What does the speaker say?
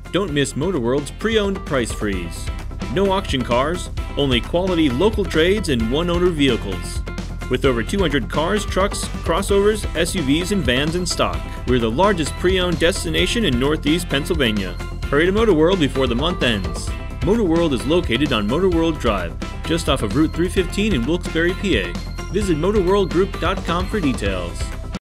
Don't miss MotorWorld's pre-owned price freeze. No auction cars, only quality local trades and one-owner vehicles. With over 200 cars, trucks, crossovers, SUVs, and vans in stock, we're the largest pre-owned destination in Northeast Pennsylvania. Hurry to MotorWorld before the month ends. MotorWorld is located on MotorWorld Drive, just off of Route 315 in Wilkes-Barre, PA. Visit MotorWorldGroup.com for details.